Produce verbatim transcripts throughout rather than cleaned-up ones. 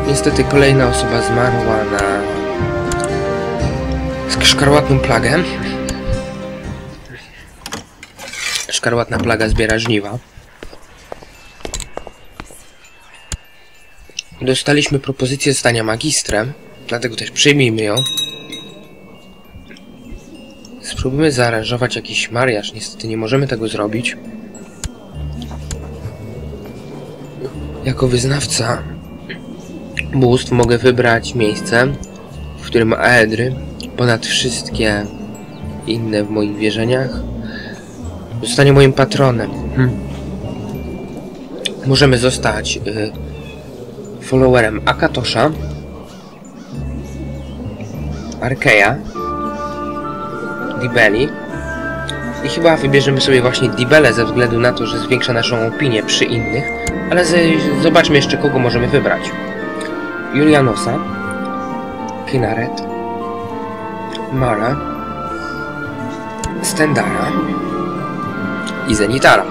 Niestety kolejna osoba zmarła na szkarłatną plagę. Szkarłatna plaga zbiera żniwa. Dostaliśmy propozycję zostania magistrem, dlatego też przyjmijmy ją. Spróbujmy zaaranżować jakiś mariaż. Niestety nie możemy tego zrobić. Jako wyznawca bóstw mogę wybrać miejsce, w którym Aedry, ponad wszystkie inne w moich wierzeniach, zostanie moim patronem. Hmm. Możemy zostać y, followerem Akatosha, Arkeya, Dibeli i chyba wybierzemy sobie właśnie Dibelę ze względu na to, że zwiększa naszą opinię przy innych, ale z, zobaczmy jeszcze, kogo możemy wybrać. Julianosa, Kinaret, Mara, Stendara i Zenitara.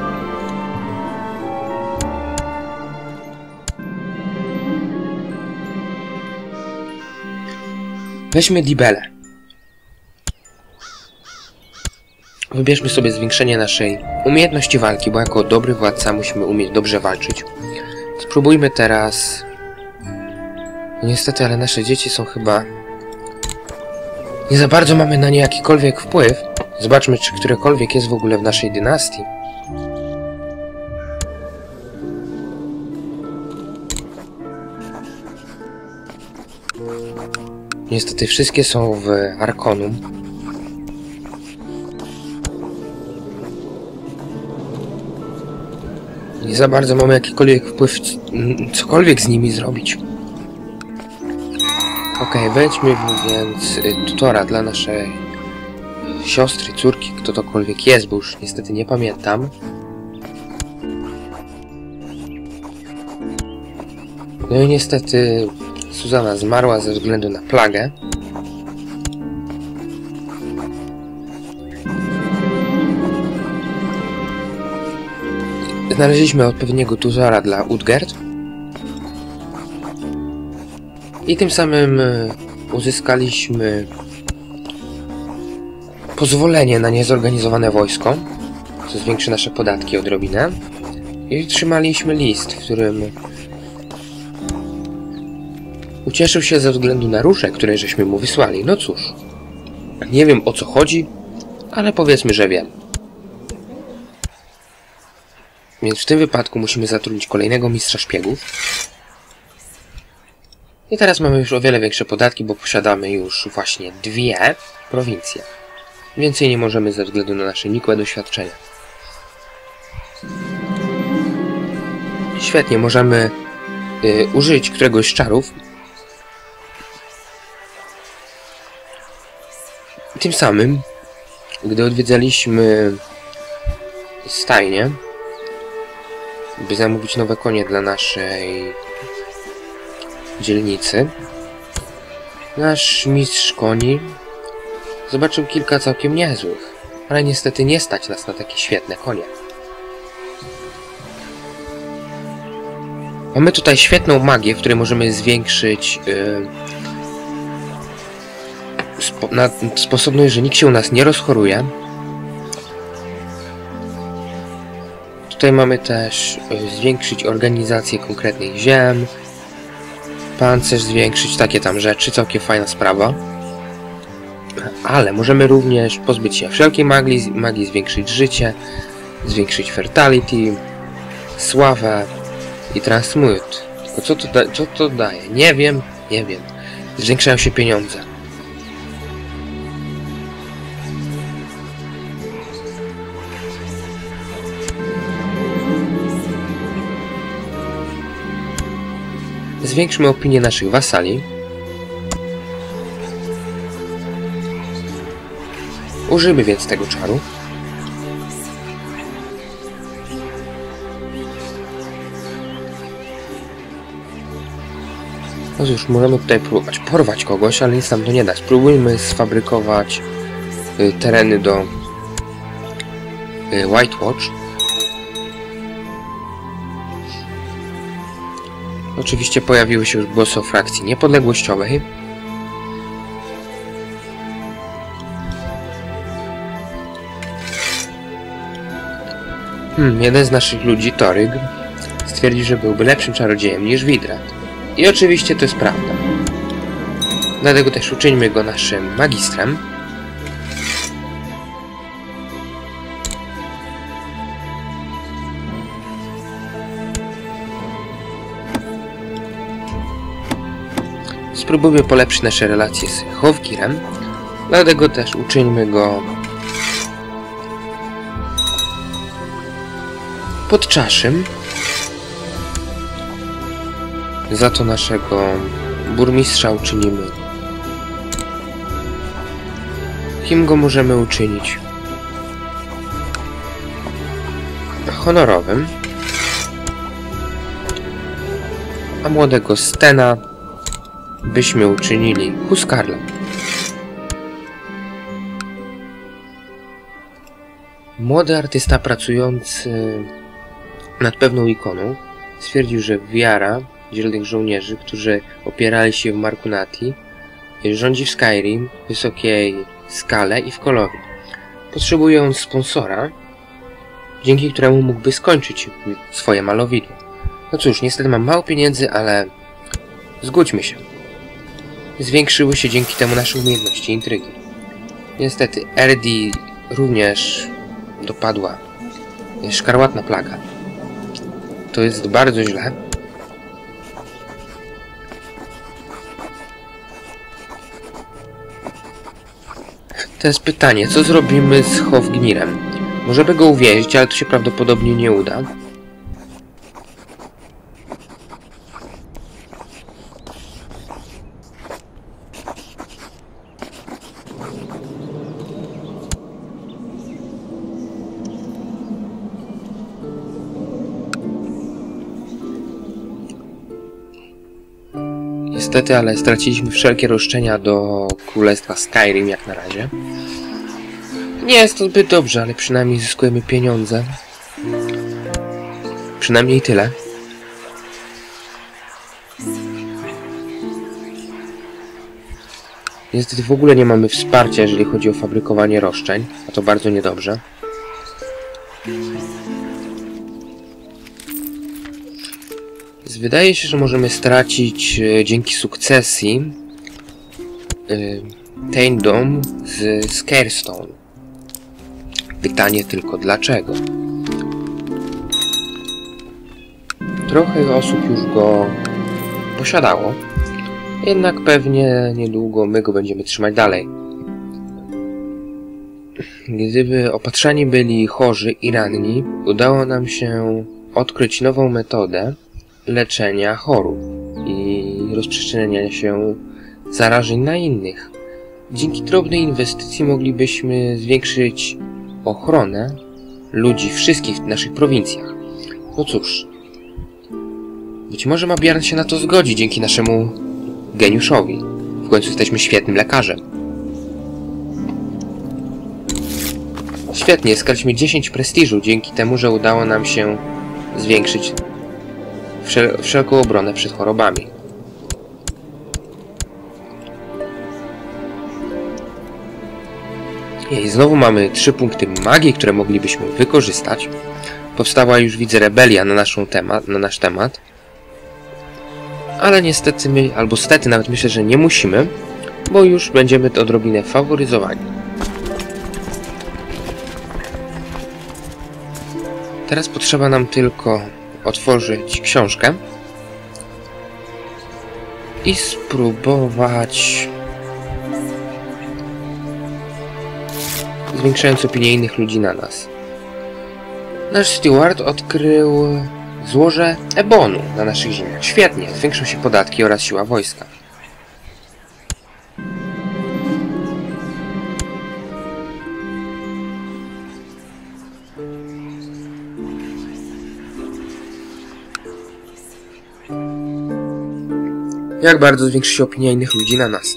Weźmy Dibelę. Wybierzmy sobie zwiększenie naszej umiejętności walki, bo jako dobry władca musimy umieć dobrze walczyć. Spróbujmy teraz... No niestety, ale nasze dzieci są chyba... Nie za bardzo mamy na nie jakikolwiek wpływ. Zobaczmy, czy którekolwiek jest w ogóle w naszej dynastii. Niestety wszystkie są w Arkonum. Nie za bardzo mamy jakikolwiek wpływ, cokolwiek z nimi zrobić. Okej, okay, weźmy więc tutora dla naszej siostry, córki, kto tokolwiek jest, bo już niestety nie pamiętam. No i niestety Suzana zmarła ze względu na plagę. Znaleźliśmy odpowiedniego tutora dla Utgerd. I tym samym uzyskaliśmy pozwolenie na niezorganizowane wojsko, co zwiększy nasze podatki odrobinę. I trzymaliśmy list, w którym ucieszył się ze względu na róże, które żeśmy mu wysłali. No cóż, nie wiem, o co chodzi, ale powiedzmy, że wiem. Więc w tym wypadku musimy zatrudnić kolejnego mistrza szpiegów. I teraz mamy już o wiele większe podatki, bo posiadamy już właśnie dwie prowincje. Więcej nie możemy ze względu na nasze nikłe doświadczenia. Świetnie, możemy y, użyć któregoś z czarów. Tym samym, gdy odwiedzaliśmy stajnię, by zamówić nowe konie dla naszej dzielnicy, nasz mistrz koni zobaczył kilka całkiem niezłych, ale niestety nie stać nas na takie świetne konie. Mamy tutaj świetną magię, w której możemy zwiększyć yy, spo na sposobność, że nikt się u nas nie rozchoruje. Tutaj mamy też yy, zwiększyć organizację konkretnych ziem, pancerz zwiększyć, takie tam rzeczy, całkiem fajna sprawa. Ale możemy również pozbyć się wszelkiej magii, magii zwiększyć życie, zwiększyć fertility, sławę i transmute. Tylko co to, da co to daje? Nie wiem, nie wiem. Zwiększają się pieniądze. Zwiększmy opinię naszych wasali. Użyjmy więc tego czaru. No cóż, możemy tutaj próbować porwać kogoś, ale nic nam to nie da. Spróbujmy sfabrykować y, tereny do y, White Watch. Oczywiście pojawiły się już głosy o frakcji niepodległościowej. Hmm, jeden z naszych ludzi, Toryg, stwierdził, że byłby lepszym czarodziejem niż Widrat. I oczywiście to jest prawda. Dlatego też uczyńmy go naszym magistrem. Spróbujmy polepszyć nasze relacje z Hofgirem. Dlatego też uczyńmy go podczaszym. Za to naszego burmistrza uczynimy. Kim go możemy uczynić? Honorowym. A młodego Stena byśmy uczynili huskarlem. Młody artysta pracujący nad pewną ikoną stwierdził, że wiara dzielnych żołnierzy, którzy opierali się w Markunati, rządzi w Skyrim, w wysokiej skale i w Kolowie. Potrzebuje on sponsora, dzięki któremu mógłby skończyć swoje malowidło. No cóż, niestety mam mało pieniędzy, ale zgódźmy się. Zwiększyły się dzięki temu nasze umiejętności intrygi. Niestety Erdi również dopadła szkarłatna plaga. To jest bardzo źle. Teraz pytanie, co zrobimy z Hofgnirem? Możemy go uwięzić, ale to się prawdopodobnie nie uda. Niestety, ale straciliśmy wszelkie roszczenia do Królestwa Skyrim jak na razie. Nie jest to zbyt dobrze, ale przynajmniej zyskujemy pieniądze. Przynajmniej tyle. Niestety w ogóle nie mamy wsparcia, jeżeli chodzi o fabrykowanie roszczeń, a to bardzo niedobrze. Wydaje się, że możemy stracić e, dzięki sukcesji e, Taindom z Scarestone. Pytanie tylko dlaczego? Trochę osób już go posiadało, jednak pewnie niedługo my go będziemy trzymać dalej. Gdyby opatrzani byli chorzy i ranni, udało nam się odkryć nową metodę leczenia chorób i rozprzestrzeniania się zarażeń na innych. Dzięki drobnej inwestycji moglibyśmy zwiększyć ochronę ludzi wszystkich w naszych prowincjach. No cóż, być może Mabiarn się na to zgodzi dzięki naszemu geniuszowi. W końcu jesteśmy świetnym lekarzem. Świetnie, zyskaliśmy dziesięć prestiżu dzięki temu, że udało nam się zwiększyć Wszel wszelką obronę przed chorobami. I znowu mamy trzy punkty magii, które moglibyśmy wykorzystać. Powstała już, widzę, rebelia na, naszą temat, na nasz temat. Ale niestety, my, albo stety nawet myślę, że nie musimy, bo już będziemy to odrobinę faworyzowani. Teraz potrzeba nam tylko otworzyć książkę i spróbować, zwiększając opinię innych ludzi na nas. Nasz steward odkrył złoże Ebonu na naszych ziemiach. Świetnie, zwiększą się podatki oraz siła wojska. Jak bardzo zwiększy się opinia innych ludzi na nas.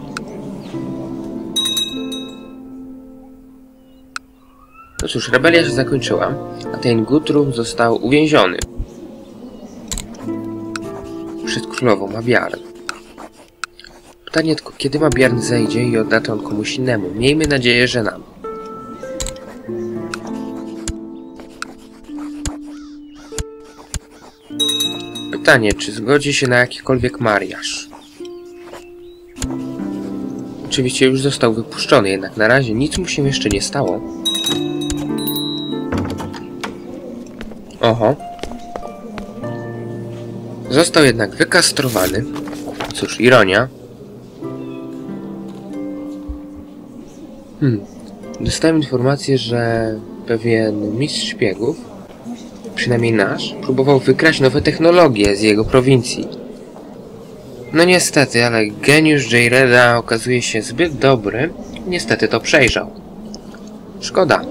No cóż, rebelia się zakończyła, a ten Guthrum został uwięziony. przed królową Mabiarn. Pytanie tylko, kiedy Mabiarn zejdzie i odda tron komuś innemu. Miejmy nadzieję, że nam. Pytanie, czy zgodzi się na jakikolwiek mariaż? Oczywiście już został wypuszczony, jednak na razie nic mu się jeszcze nie stało. Oho. Został jednak wykastrowany. Cóż, ironia. Hmm. Dostałem informację, że pewien mistrz szpiegów, przynajmniej nasz, próbował wykraść nowe technologie z jego prowincji. No niestety, ale geniusz Jareda okazuje się zbyt dobry. Niestety to przejrzał. Szkoda.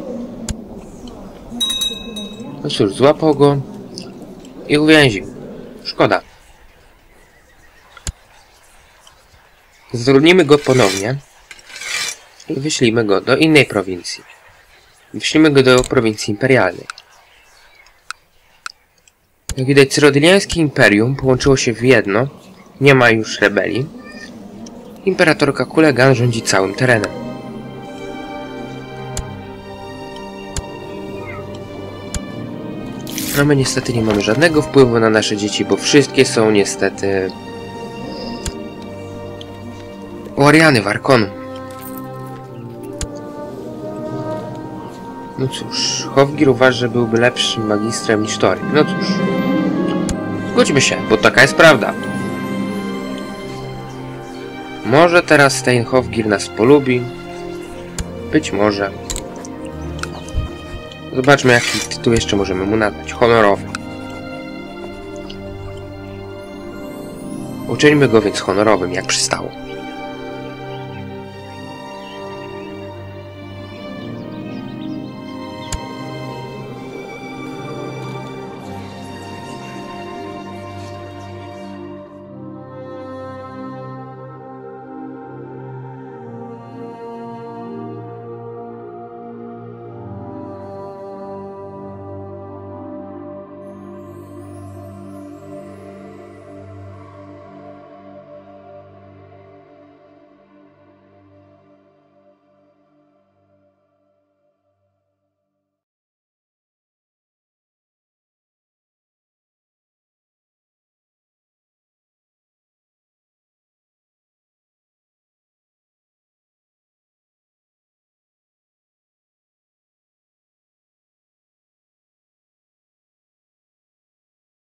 No cóż, złapał go i uwięził. Szkoda. Zatrudnimy go ponownie i wyślijmy go do innej prowincji. Wyślijmy go do prowincji imperialnej. Jak widać, cyrodyliańskie imperium połączyło się w jedno. Nie ma już rebelii. Imperatorka Kulegan rządzi całym terenem. No my niestety nie mamy żadnego wpływu na nasze dzieci, bo wszystkie są niestety u Ariany Warkonu. No cóż, Hofgir uważa, że byłby lepszym magistrem niż Thorin. No cóż, zgódźmy się, bo taka jest prawda. Może teraz Stein Hofgir nas polubi. Być może. Zobaczmy, jaki tytuł jeszcze możemy mu nadać. Honorowy. Uczyńmy go więc honorowym, jak przystało.